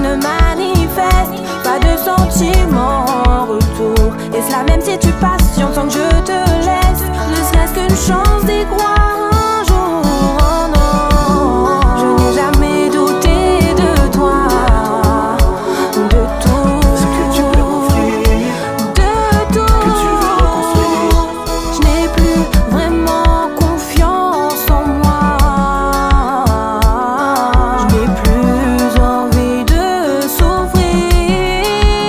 ne manifeste pas de sentiments en retour. Et cela même si tu patientes sans que je te laisse, ne serait-ce qu'une chance d'y croire un jour. Oh non, je n'ai jamais douté de toi, de tout, ce que tu peux m'offrir, de tout, que tu veux reconstruire. Je n'ai plus vraiment confiance en moi. Je n'ai plus envie de souffrir.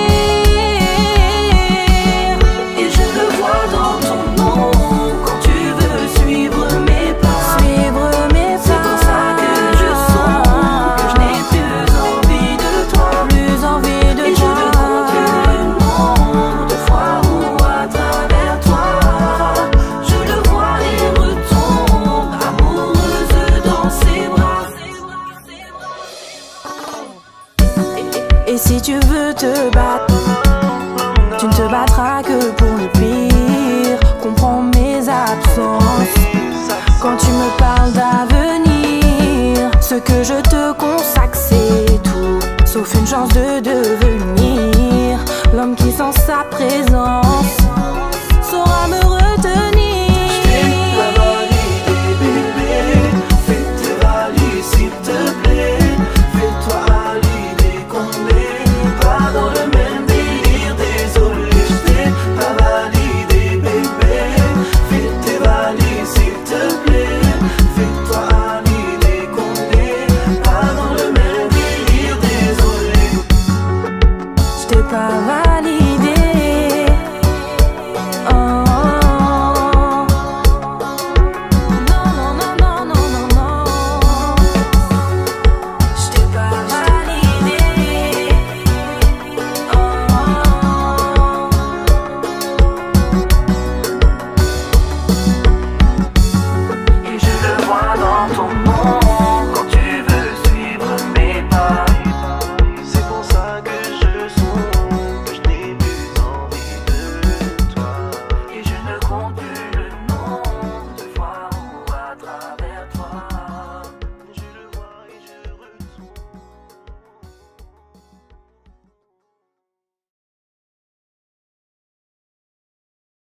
Et je le vois dans ton nom, quand tu veux suivre mes pas. Suivre mes pas. C'est pour ça que je sens que je n'ai plus envie de toi. Plus envie de Et je veux compter le nombre de fois où à travers toi je le vois et retombe amoureuse dans ses bras. Et si tu veux te battre, tu ne te battras que pour le pire. Comprends mes absences quand tu me parles d'avenir. Ce que je te consacre c'est tout, sauf une chance de devenir